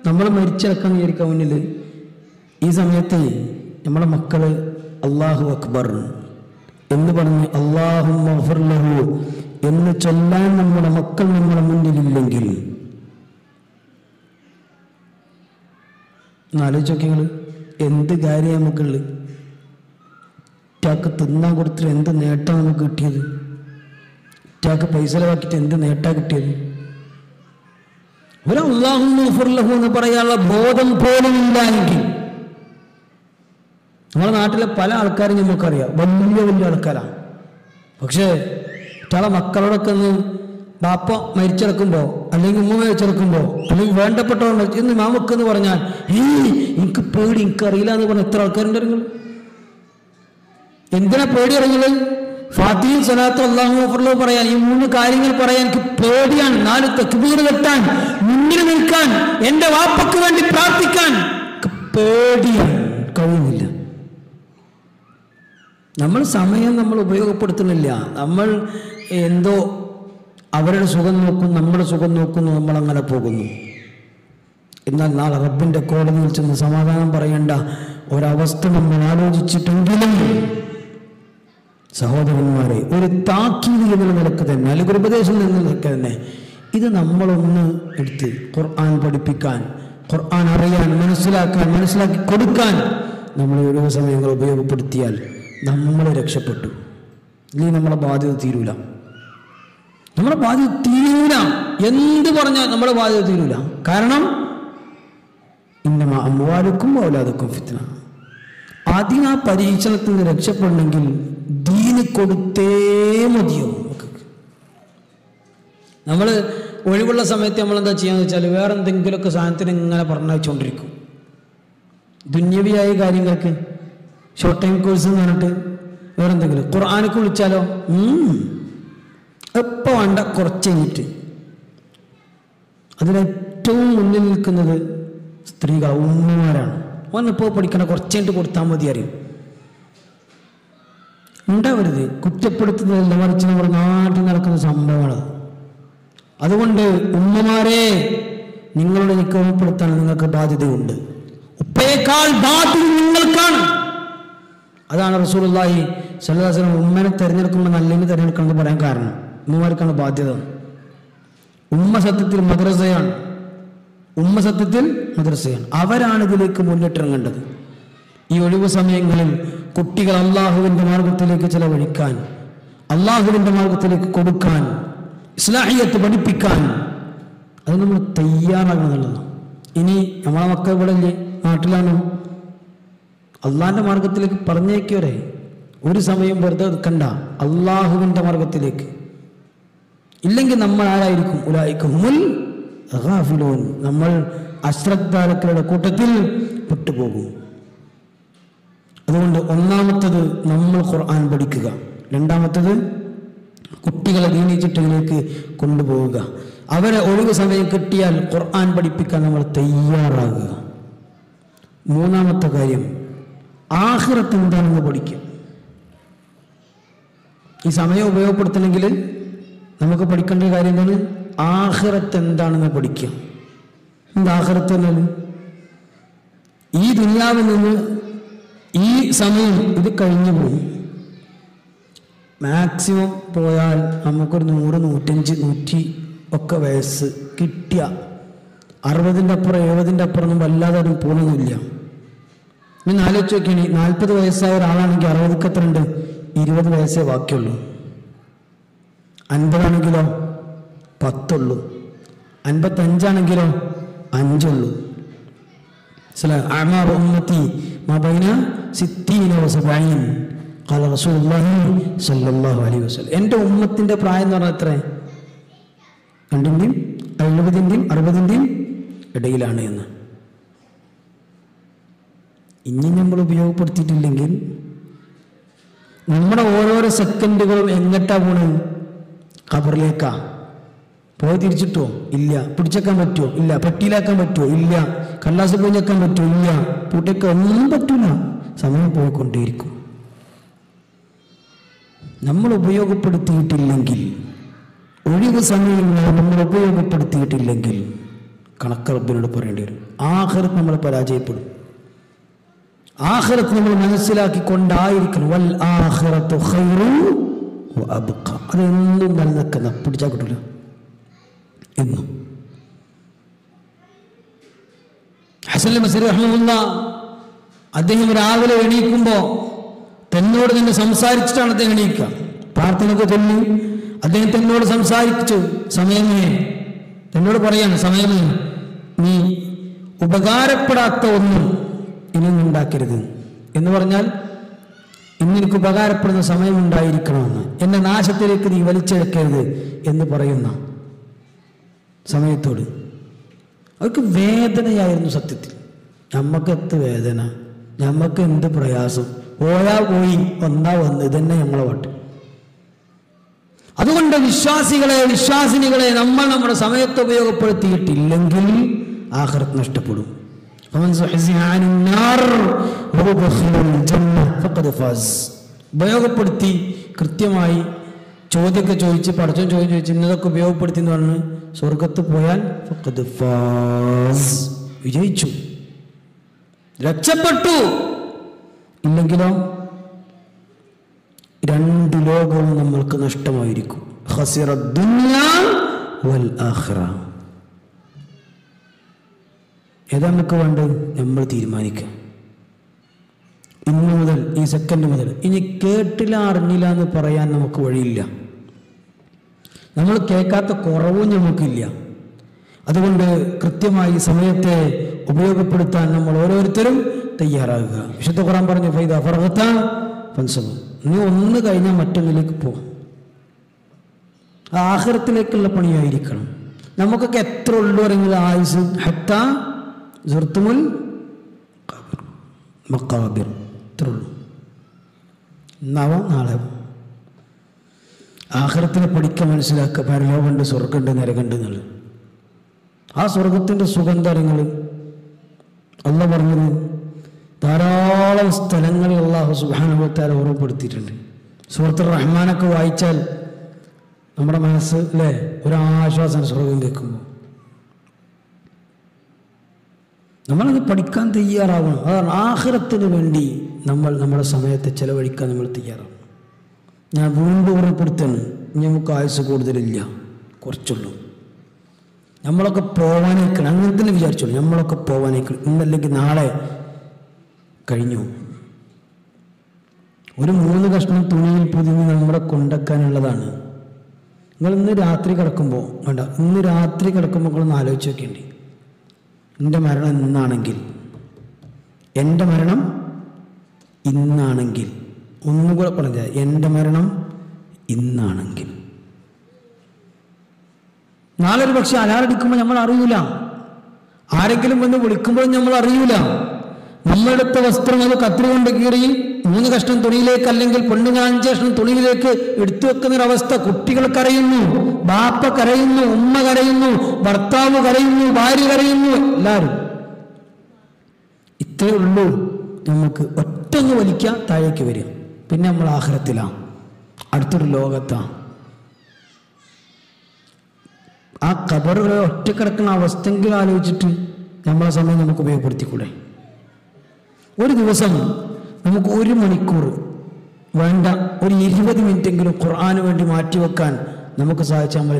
നമ്മൾ മരിച്ചിറക്കാൻ വിചാരിക്കാൻ മുന്നിൽ ഈ സമയത്ത് നമ്മളെ മക്കള് അല്ലാഹു അക്ബർ എന്ന് പറഞ്ഞ് അല്ലാഹുമ്മ ഗ്ഫിർ ലഹു എന്ന് ചൊല്ലാൻ നമ്മുടെ മക്കൾ നമ്മുടെ മുന്നിലില്ലെങ്കിൽ ആലോചിച്ചോക്കിങ്ങൾ എന്ത് കാര്യം നമുക്കുള്ളത്. ഇറ്റാക്ക് തിന്നാൻ കൊടുത്തിട്ട് എന്ത് നേട്ടമാണ് നമുക്ക് കിട്ടിയത്? ഇറ്റാക്ക് പൈസ ചെലവാക്കിയിട്ട് എന്ത് നേട്ടമാണ് കിട്ടിയത്? ഒരു അല്ലാഹുമ്മ ഗ്ഫിർ ലഹു എന്ന് പറയാനുള്ള ബോധം പോലും ഇല്ല എങ്കിൽ നമ്മുടെ നാട്ടിലെ പല ആൾക്കാരും നമുക്കറിയാം, വലിയ വലിയ ആൾക്കാരാണ്. പക്ഷേ ചില മക്കളോടൊക്കെ ഒന്ന് ബാപ്പ മരിച്ചിറക്കുമ്പോൾ അല്ലെങ്കിൽ ഉമ്മ മരിച്ചിറക്കുമ്പോൾ അല്ലെങ്കിൽ വേണ്ടപ്പെട്ടവർ ഇന്ന് മാമക്കെന്ന് പറഞ്ഞാൽ എനിക്ക് പേടി, എനിക്കറിയില്ല എന്ന് പറഞ്ഞ എത്ര ആൾക്കാരുണ്ട് ഇറങ്ങുന്നത്? എന്തിനാ പേടി ഇറങ്ങുന്നത്? ഫാത്തിഹയും സ്വലാത്തും അല്ലാഹു അക്ബർ പറയാൻ, ഈ 3 കാര്യങ്ങൾ പറയാൻ എനിക്ക് പേടിയാണ്. 4 തക്ബീർ കെട്ടാൻ, മുന്നിൽ നിൽക്കാൻ, എൻ്റെ വാപ്പക്ക് വേണ്ടി പ്രാർത്ഥിക്കാൻ പേടിയാണ്, കഴിയുന്നില്ല. നമ്മൾ സമയം നമ്മൾ ഉപയോഗപ്പെടുത്തുന്നില്ല. നമ്മൾ എന്തോ അവരുടെ സുഖം നോക്കും, നമ്മുടെ സുഖം നോക്കുന്നു, നമ്മളങ്ങനെ പോകുന്നു. എന്നാൽ നാളെ റബ്ബിൻ്റെ കോടതിയിൽ ചെന്ന് സമാധാനം പറയേണ്ട ഒരവസ്ഥ നമ്മൾ ആലോചിച്ചിട്ടെങ്കിലും സഹോദരന്മാരെ, ഒരു താക്കീത് എന്ന നിലക്ക് തന്നെ അല്ലെങ്കിൽ ഒരു ഉപദേശം എന്ന നിലക്ക് തന്നെ ഇത് നമ്മളൊന്ന് എടുത്ത് ഖുർആൻ പഠിപ്പിക്കാൻ, ഖുർആൻ അറിയാൻ, മനസ്സിലാക്കി കൊടുക്കാൻ നമ്മൾ ഒഴിവ് സമയങ്ങൾ ഉപയോഗപ്പെടുത്തിയാൽ നമ്മൾ രക്ഷപ്പെട്ടു. ഇല്ലെങ്കിൽ നമ്മളെ ബാധ്യത തീരൂല. നമ്മുടെ ബാധ്യത തീരൂല. എന്ത് പറഞ്ഞാൽ നമ്മുടെ ബാധ്യത തീരൂല. കാരണം ഇന്നമാ അംവാലുക്കും ഔലാദുക്കും ഫിത്ന. അതിനാ പരീക്ഷണത്തിൽ നിന്ന് രക്ഷപ്പെടണമെങ്കിൽ ദീന് കൊടുത്തേ മതിയോ. നമ്മൾ ഒഴിവുള്ള സമയത്ത് നമ്മളെന്താ ചെയ്യാന്ന് വെച്ചാൽ വേറെ എന്തെങ്കിലുമൊക്കെ സാധനത്തിന് ഇങ്ങനെ പറഞ്ഞുകൊണ്ടിരിക്കും. ദുന്യവിയായ കാര്യങ്ങൾക്ക് ഷോർട്ട് ടൈം കോഴ്സ് എന്ന് പറഞ്ഞിട്ട് വേറെ എന്തെങ്കിലും. ഖുർആനൊക്കെ വിളിച്ചാലോ എപ്പോൾ വേണ്ട, കുറച്ച് കഴിഞ്ഞിട്ട്. അതിലേറ്റവും മുന്നിൽ നിൽക്കുന്നത് സ്ത്രീകൾ, ഉമ്മമാരാണ്. വന്നിപ്പോൾ പഠിക്കണ കുറച്ച് കഴിഞ്ഞിട്ട് കൊടുത്താൽ മതി അറിയും. ഉണ്ടാവരുത്. കുറ്റപ്പെടുത്തുന്നതല്ല, മറിച്ച് നമ്മുടെ നാട്ടിൽ നടക്കുന്ന സംഭവമാണ്. അതുകൊണ്ട് ഉമ്മമാരെ, നിങ്ങളുടെ നിക്കപ്പെടുത്താൻ നിങ്ങൾക്ക് ബാധ്യതയുണ്ട്. ഉപ്പയേക്കാൾ ബാധ്യത നിങ്ങൾക്കാണ്. അതാണ് റസൂലുള്ളാഹി സ്വല്ലല്ലാഹു അലൈഹി വസല്ലം ഉമ്മനെ തിരഞ്ഞെടുക്കുമ്പോൾ നല്ലെങ്കിൽ തിരഞ്ഞെടുക്കണം എന്ന് പറയാൻ കാരണം. ഉമ്മമാർക്കാണ് ബാധ്യത. ഉമ്മ സത്യത്തിൽ മദ്രസയാണ്. അവരാണ് ഇതിലേക്ക് മുന്നിട്ടിറങ്ങേണ്ടത്. ഈ ഒഴിവ് സമയങ്ങളിൽ കുട്ടികൾ അള്ളാഹുവിൻ്റെ മാർഗത്തിലേക്ക് ചെലവഴിക്കാൻ, അള്ളാഹുവിൻ്റെ മാർഗത്തിലേക്ക് കൊടുക്കാൻ, ഇസ്ലാഹിയത്ത് പഠിപ്പിക്കാൻ അത് നമ്മൾ തയ്യാറാകുന്നുള്ളതാണ്. ഇനി നമ്മളെ മക്കൾ ഇവിടെ ഇല്ലേ, നാട്ടിലാണോ? അള്ളാഹിൻ്റെ മാർഗത്തിലേക്ക് പറഞ്ഞേക്കവരെ ഒരു സമയം വെറുതെ നിൽക്കണ്ട, അള്ളാഹുവിൻ്റെ മാർഗത്തിലേക്ക്. ഇല്ലെങ്കിൽ നമ്മൾ ആരായിരിക്കും? ഉലൈക ഹുമുൽ ഗാഫിലൂൻ. നമ്മൾ അശ്രദ്ധാലുക്കളുടെ കൂട്ടത്തിൽ പെട്ടുപോകും. അതുകൊണ്ട് ഒന്നാമത്തത് നമ്മൾ ഖുർആൻ പഠിക്കുക. രണ്ടാമത്തത് കുട്ടികളെ ദീനീ ചിട്ടയിലേക്ക് കൊണ്ടുപോവുക. അവരെ ഒഴിവ് സമയം കിട്ടിയാൽ ഖുർആൻ പഠിപ്പിക്കാൻ നമ്മൾ തയ്യാറാകുക. മൂന്നാമത്തെ കാര്യം ആഖിറത്ത് എന്താണെന്ന് പഠിക്കുക. ഈ സമയം ഉപയോഗപ്പെടുത്തണമെങ്കിൽ നമുക്ക് പഠിക്കേണ്ട കാര്യം എന്താണ്? ആഖിറത്ത് എന്താണെന്ന് പഠിക്കുക. എന്താ ആഖിറത്ത് എന്നാൽ? ഈ ദുനിയാവിൽ നിന്ന് ഈ സമയം ഇത് കഴിഞ്ഞു പോകും. മാക്സിമം പോയാൽ നമുക്കൊരു 100, 105, 100 ഒക്കെ വയസ്സ് കിട്ടിയ 60ൻ്റെ അപ്പുറം 70ൻ്റെ അപ്പുറം ഒന്നും വല്ലാതെ ആരും പോകുന്നില്ല. ഇനി ആലോചിച്ച് നോക്കിയാണ്, 40 വയസ്സായ ഒരാളാണെങ്കിൽ 60ക്ക് എത്ര ഉണ്ട്? 20 വയസ്സേ ബാക്കിയുള്ളൂ. 50 ആണെങ്കിലോ 10 ഉള്ളൂ. 55 5 ഉള്ളൂ. അഅ്മാറു ഉമ്മത്തി മാ ബൈന 60 വ 70 ഖാല റസൂലുള്ളാഹി സ്വല്ലല്ലാഹു അലൈഹി വസല്ലം. എൻ്റെ ഉമ്മത്തിൻ്റെ പ്രായം എന്ന് പറഞ്ഞാൽ എത്ര? 2ൻ്റെയും 70ൻ്റെയും 60ൻ്റെയും ഇടയിലാണ് എന്ന്. ഇനി നമ്മൾ ഉപയോഗപ്പെടുത്തിയിട്ടില്ലെങ്കിൽ നമ്മുടെ ഓരോരോ സെക്കൻഡുകളും എങ്ങട്ടാ പോണേ? ഖബറിലേക്കാ. പോയി തിരിച്ചിട്ടോ? ഇല്ല. പിടിച്ചേക്കാൻ പറ്റുമോ? ഇല്ല. പെട്ടിയിലാക്കാൻ പറ്റുമോ? ഇല്ല. കല്ലാസ് പോയിക്കാൻ പറ്റുമോ? ഇല്ല. പൂട്ടേക്കാൻ ഒന്നും പറ്റൂല. സമയം പോയിക്കൊണ്ടേയിരിക്കും. നമ്മൾ ഉപയോഗപ്പെടുത്തിയിട്ടില്ലെങ്കിൽ, ഒഴിവ് സമയങ്ങൾ നമ്മൾ ഉപയോഗപ്പെടുത്തിയിട്ടില്ലെങ്കിൽ കണക്ക് റബ്ബിനോട് പറയേണ്ടി വരും. ആഖിറത്ത് നമ്മൾ പരാജയപ്പെടും. ആഖിറത്ത് നമ്മൾ മനസ്സിലാക്കിക്കൊണ്ടായിരിക്കണം. വൽ ആഖിറത്തു ഖൈറുൻ വ അബ്ഖ. അതെന്നും നിലനിൽക്കുന്ന, പിടിച്ചാൽ കിട്ടില്ല എന്നും. ഹസൻ ബസരി റഹ്മത്തുള്ളാഹി അദ്ദേഹം രാവിലെ എണീക്കുമ്പോൾ തന്നോട് തന്നെ സംസാരിച്ചിട്ടാണ് അദ്ദേഹം എണീക്കുക. പ്രാർത്ഥനയ്ക്ക് ചൊല്ലി അദ്ദേഹം തന്നോട് സംസാരിച്ചു, സമയമേ, തന്നോട് പറയാണ്, സമയമേ, നീ ഉപകാരപ്പെടാത്ത ഒന്നും ഇനിയൊന്നും ഉണ്ടാക്കരുത് എന്ന് പറഞ്ഞാൽ ഇന്നെനിക്ക് ഉപകാരപ്പെടുന്ന സമയമുണ്ടായിരിക്കണമെന്ന്, എന്നെ നാശത്തിലേക്ക് നീ വലിച്ചെടുക്കരുത് എന്ന് പറയുന്ന സമയത്തോട് അവർക്ക് വേദനയായിരുന്നു. സത്യത്തിൽ നമുക്ക് എന്ത് വേദന, നമുക്ക് എന്ത് പ്രയാസം, പോയാ പോയി വന്നാ വന്ന്, ഇതന്നെ നമ്മളെ പാട്ട്. അതുകൊണ്ട് വിശ്വാസിനികളെ നമ്മൾ നമ്മുടെ സമയത്ത് ഉപയോഗപ്പെടുത്തിയിട്ടില്ലെങ്കിൽ ആഖിറത്ത് നഷ്ടപ്പെടും. ഉപയോഗപ്പെടുത്തി കൃത്യമായി ചോദ്യമൊക്കെ ചോദിച്ച് പടച്ചോൻ ചോദിച്ച് ഇന്നതൊക്കെ ഉപയോഗപ്പെടുത്തി എന്ന് പറഞ്ഞ് സ്വർഗത്ത് പോയാൽ ഫഖദ് ഫാസ്, വിജയിച്ചു, രക്ഷപ്പെട്ടു. ഇല്ലെങ്കിലോ രണ്ട് ലോകവും നമ്മൾക്ക് നഷ്ടമായിരിക്കും. ഖസിറ ദുനിയ വൽ ആഖിറ. ഏതാ നമുക്ക് വേണ്ടത്? നമ്മൾ തീരുമാനിക്കുക. ഇന്ന് മുതൽ, ഈ സെക്കൻഡ് മുതൽ ഇനി കേട്ടില്ല അറിഞ്ഞില്ല എന്ന് പറയാൻ നമുക്ക് വഴിയില്ല. നമ്മൾ കേൾക്കാത്ത കുറവും നമുക്കില്ല. അതുകൊണ്ട് കൃത്യമായി സമയത്തെ ഉപയോഗപ്പെടുത്താൻ നമ്മൾ ഓരോരുത്തരും തയ്യാറാകുക. വിശുദ്ധ ഖുർആൻ പറഞ്ഞു, ഫൈദാ ഫറഗത ഫൻസബ്, നീ ഒന്ന് കഴിഞ്ഞാൽ മറ്റൊന്നിലേക്ക് പോകും. ആഖിറത്തിലേക്കുള്ള പണിയായിരിക്കണം. നമുക്കൊക്കെ എത്ര ഉള്ളു പറയുന്നത് ആയുസ്? ഹത്താ സുർത്തുമുൽ മഖാബിർ, എത്ര ഉള്ളു? ഇന്നാവാം, നാളെ. ആഖിറത്തിനെ പഠിക്കാൻ മനസ്സിലാക്കുക. പരലോകമുണ്ട്, സ്വർഗമുണ്ട്, നരകമുണ്ട് എന്നുള്ളത്. ആ സ്വർഗത്തിൻ്റെ സുഗന്ധങ്ങൾ അല്ലാഹു പറഞ്ഞത് ധാരാളം സ്ഥലങ്ങളിൽ അല്ലാഹു സുബ്ഹാനഹു വ തആല ഓർമ്മപ്പെടുത്തിയിട്ടുണ്ട്. സൂറത്തുർ റഹ്മാനൊക്കെ വായിച്ചാൽ നമ്മുടെ മനസ്സ് അല്ലേ ഒരാശ്വാസം സ്വർഗം കേൾക്കുമ്പോൾ. നമ്മളത് പഠിക്കാൻ തയ്യാറാവണം. അതാണ് ആഖിറത്തിന് വേണ്ടി നമ്മൾ നമ്മുടെ സമയത്തെ ചെലവഴിക്കാൻ നമ്മൾ തയ്യാറാവണം. ഞാൻ വീണ്ടും ഓർമ്മപ്പെടുത്തുന്നു, നമുക്ക് ആയുസ് കൂടുതലില്ല, കുറച്ചുള്ളൂ. നമ്മളൊക്കെ പോവാനേക്കണം, അങ്ങനെ തന്നെ വിചാരിച്ചോളൂ. നമ്മളൊക്കെ പോവാനേക്കണം, ഇന്നല്ലെങ്കിൽ നാളെ കഴിഞ്ഞു. ഒരു 3 കഷ്ണം തുണിയിൽ പൊതിഞ്ഞ് നമ്മളെ കൊണ്ടുവെക്കാനുള്ളതാണ്. നിങ്ങൾ ഇന്ന് രാത്രി കിടക്കുമ്പോൾ വേണ്ട, ഇന്ന് രാത്രി കിടക്കുമ്പോൾ നിങ്ങളൊന്ന് ആലോചിച്ച് നോക്കേണ്ടി, എൻ്റെ മരണം ഇന്നാണെങ്കിൽ, എൻ്റെ മരണം ഇന്നാണെങ്കിൽ, ഒന്നുകൂടെ പറഞ്ഞാൽ എൻ്റെ മരണം ഇന്നാണെങ്കിൽ, നാളെ ഒരു പക്ഷെ അലാറടിക്കുമ്പോൾ നമ്മൾ അറിയൂല, ആരെങ്കിലും വന്ന് വിളിക്കുമ്പോഴും നമ്മൾ അറിയൂല. നമ്മളെടുത്ത വസ്ത്രം അത് കത്രി കൊണ്ട് കീറി 3 കഷ്ണം തുണിയിലേക്ക്, അല്ലെങ്കിൽ പെണ്ണുങ്ങൾ 5 കഷ്ണം തുണിയിലേക്ക് എടുത്തു വെക്കുന്നൊരവസ്ഥ. കുട്ടികൾ കരയുന്നു, ബാപ്പ കരയുന്നു, ഉമ്മ കരയുന്നു, ഭർത്താവ് കരയുന്നു, ഭാര്യ കരയുന്നു, എല്ലാവരും. ഇത്രയേ ഉള്ളൂ. നമുക്ക് ഒറ്റൊന്ന് വലിക്കുക, താഴേക്ക് വരിക. പിന്നെ നമ്മൾ ആഖിറത്തിലാണ്, അടുത്തൊരു ലോകത്താണ്. ആ ഖബറുകളെ ഒറ്റക്കിടക്കുന്ന അവസ്ഥയെങ്കിലും ആലോചിച്ചിട്ട് നമ്മളെ സമയം നമുക്ക് ഉപയോഗപ്പെടുത്തിക്കൂടെ? ഒരു ദിവസം നമുക്ക് 1 മണിക്കൂർ വേണ്ട, ഒരു 20 മിനിറ്റെങ്കിലും ഖുർആന് വേണ്ടി മാറ്റിവെക്കാൻ നമുക്ക് സാധിച്ചാൽ നമ്മൾ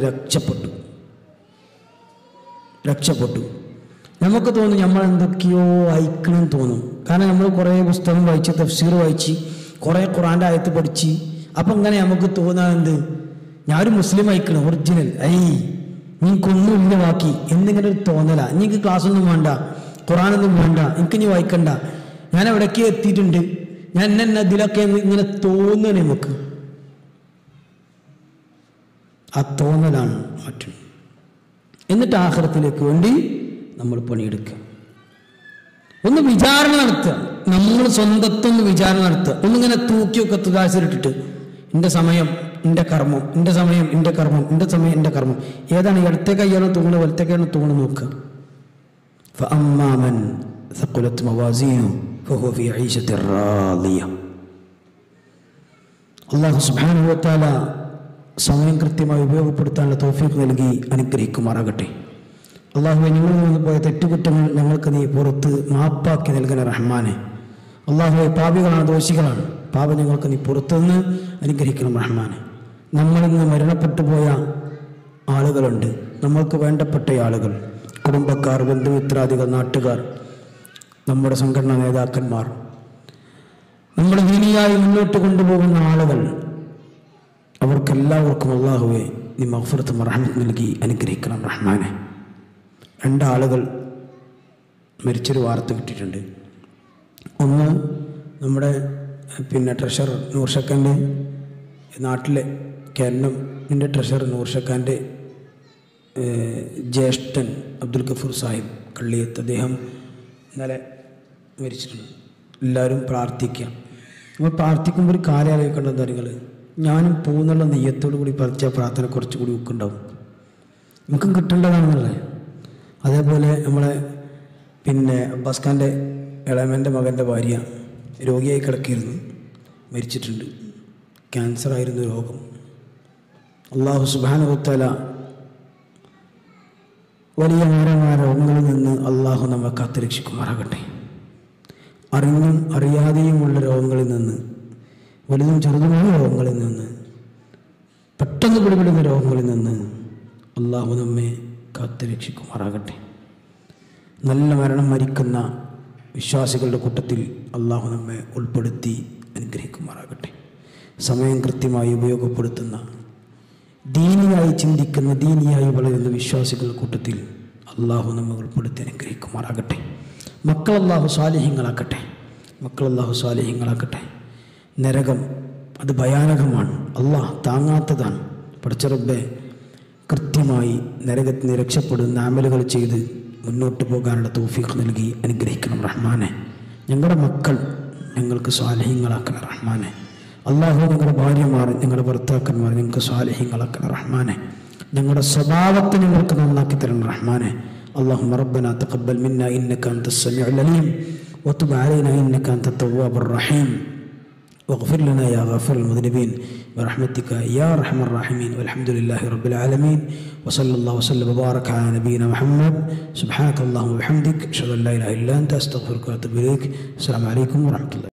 രക്ഷപ്പെട്ടു. നമുക്ക് തോന്നും നമ്മൾ എന്തൊക്കെയോ അയക്കണമെന്ന് തോന്നും. കാരണം നമ്മൾ കുറേ പുസ്തകം വായിച്ച്, തഫ്സീർ വായിച്ച്, കുറേ ഖുർആൻ്റെ ആയത്ത് പഠിച്ച്, അപ്പം ഇങ്ങനെ നമുക്ക് തോന്നാറുണ്ട് ഞാനൊരു മുസ്ലിം അയക്കണം, ഒറിജിനൽ. നിങ്ങൾക്കൊന്നുമില്ല ബാക്കി എന്നിങ്ങനെ ഒരു തോന്നല. നിങ്ങൾക്ക് ക്ലാസ്സൊന്നും വേണ്ട, ഖുർആനൊന്നും വേണ്ട, എനിക്ക് ഇനി വായിക്കണ്ട, ഞാൻ എവിടേക്ക് എത്തിയിട്ടുണ്ട്, ഞാൻ എന്നെ ഇതിലൊക്കെ ഇങ്ങനെ തോന്നണേ. നമുക്ക് ആ തോന്നലാണ് മറ്റും. എന്നിട്ട് ആഖിറത്തിലേക്ക് വേണ്ടി നമ്മൾ പണിയെടുക്കുക. ഒന്ന് വിചാരണ നടത്തുക, നമ്മൾ സ്വന്തത്തൊന്ന് വിചാരണ നടത്തുക. ഒന്നിങ്ങനെ തൂക്കിയൊക്കെ തുലാസിലിട്ടിട്ട് എൻ്റെ സമയം എൻ്റെ കർമ്മം, എൻ്റെ സമയം എൻ്റെ കർമ്മം, എൻ്റെ സമയം എൻ്റെ കർമ്മം, ഏതാണ് ഇടത്തെ കൈയാണോ തൂങ്ങുന്നത് വലത്തെ കൈയാണോ തൂങ്ങുന്നത് നോക്കുക. فأما من ثقلت موازينه فهو في عيشة راضية. അല്ലാഹു സുബ്ഹാനഹു വ തആല സമയം കൃത്യമായി ഉപയോഗപ്പെടുത്താനുള്ള തൗഫീഖ് നൽകി അനുഗ്രഹിക്കുമാറാകട്ടെ. അള്ളാഹുവെ ഞങ്ങളിൽ നിന്ന് പോയ തെറ്റുകുറ്റങ്ങൾ ഞങ്ങൾക്ക് നീ പുറത്ത് മാപ്പാക്കി നൽകണ റഹ്മാനെ. അള്ളാഹുവെ പാപികളാണ്, ദോഷികളാണ്, പാപം ഞങ്ങൾക്ക് നീ പുറത്തുനിന്ന് അനുഗ്രഹിക്കണം റഹ്മാനെ. നമ്മളിൽ നിന്ന് മരണപ്പെട്ടു പോയ ആളുകളുണ്ട്, നമ്മൾക്ക് വേണ്ടപ്പെട്ട ആളുകൾ, കുടുംബക്കാർ, ബന്ധുമിത്രാദികൾ, നാട്ടുകാർ, നമ്മുടെ സംഘടനാ നേതാക്കന്മാർ, നമ്മൾ ദീനിയായി മുന്നോട്ട് കൊണ്ടുപോകുന്ന ആളുകൾ, അവർക്കെല്ലാവർക്കും അള്ളാഹുവെ നീ മഗ്ഫിറത്തും റഹ്മത്തും നൽകി അനുഗ്രഹിക്കണം റഹ്മാനെ. 2 ആളുകൾ മരിച്ചൊരു വാർത്ത കിട്ടിയിട്ടുണ്ട്. ഒന്ന് നമ്മുടെ ട്രഷറർ നൂർഷക്കാൻ്റെ നാട്ടിലെ കേരളത്തിൻ്റെ ട്രഷറർ നൂർഷക്കാൻ്റെ ജ്യേഷ്ഠൻ അബ്ദുൽ ഗഫൂർ സാഹിബ് കള്ളിയത്ത്, അദ്ദേഹം ഇന്നലെ മരിച്ചിട്ടുണ്ട്. എല്ലാവരും പ്രാർത്ഥിക്കുക. നമ്മൾ പ്രാർത്ഥിക്കുമ്പോൾ ഒരു കാര്യം ആലോചിക്കേണ്ടത് അറിയുകൾ, ഞാനും പോകുന്നുള്ള നെയ്യത്തോടു കൂടി പറിച്ച പ്രാർത്ഥന കുറച്ചുകൂടി ഉക്കുണ്ടാവും, നമുക്കും കിട്ടേണ്ടതാണെന്നുള്ളത്. അതേപോലെ നമ്മളെ അബ്ബാസ് ഖാൻ്റെ ഇളയമ്മൻ്റെ മകൻ്റെ ഭാര്യ രോഗിയായി കിടക്കിയിരുന്നു, മരിച്ചിട്ടുണ്ട്. ക്യാൻസറായിരുന്നു രോഗം. അള്ളാഹു സുബ്ഹാനഹു വ തആല വലിയ മാരമായ രോഗങ്ങളിൽ നിന്ന് അള്ളാഹു നമ്മെ കാത്തുരക്ഷിക്കുമാറാകട്ടെ. അറിഞ്ഞും അറിയാതെയുമുള്ള രോഗങ്ങളിൽ നിന്ന്, വലുതും ചെറുതുമായ രോഗങ്ങളിൽ നിന്ന്, പെട്ടെന്ന് പിടിപെടുന്ന രോഗങ്ങളിൽ നിന്ന് അള്ളാഹു നമ്മെ കാത്തുരക്ഷിക്കുമാറാകട്ടെ. നല്ല മരണം മരിക്കുന്ന വിശ്വാസികളുടെ കൂട്ടത്തിൽ അള്ളാഹു നമ്മെ ഉൾപ്പെടുത്തി അനുഗ്രഹിക്കുമാറാകട്ടെ. സമയം കൃത്യമായി ഉപയോഗപ്പെടുത്തുന്ന, ദീനിയായി ചിന്തിക്കുന്ന, ദീനിയായി വളരുന്ന വിശ്വാസികളുടെ കൂട്ടത്തിൽ അള്ളാഹു നമ്മെ ഉൾപ്പെടുത്തി അനുഗ്രഹിക്കുമാറാകട്ടെ. മക്കൾ അള്ളാഹു സ്വാലിഹീങ്ങളാക്കട്ടെ, മക്കൾ അള്ളാഹു സ്വാലിഹീങ്ങളാക്കട്ടെ. നരകം അത് ഭയാനകമാണ്, അള്ളാഹ് താങ്ങാത്തതാണ്. പഠിച്ച റബ്ബേ, കൃത്യമായി നരകത്തിൽ നിന്ന് രക്ഷപ്പെടുന്ന അമലുകൾ ചെയ്ത് മുന്നോട്ട് പോകാനുള്ള തൗഫീഖ് നൽകി അനുഗ്രഹിക്കണം റഹ്മാനെ. ഞങ്ങളുടെ മക്കൾ ഞങ്ങൾക്ക് സ്വാലിഹീങ്ങളാക്കണം റഹ്മാനെ. അള്ളാഹു ഞങ്ങളുടെ ഭാര്യമാർ, ഞങ്ങളുടെ ഭർത്താക്കന്മാർ ഞങ്ങൾക്ക് സ്വാലിഹീങ്ങളാക്കണം റഹ്മാനെ. ഞങ്ങളുടെ സ്വഭാവത്തെ ഞങ്ങൾക്ക് നന്നാക്കി തരണം റഹ്മാനെ. اللهم ربنا تقبل منا إنك أنت السميع العليم وتب علينا إنك أنت التواب الرحيم واغفر لنا يا غافر المذنبين برحمتك يا أرحم الراحمين. والحمد لله رب العالمين وصلى الله وسلم وبارك على نبينا محمد. سبحانك اللهم وبحمدك أشهد أن لا إله إلا أنت أستغفرك وأتوب إليك. السلام عليكم ورحمة الله.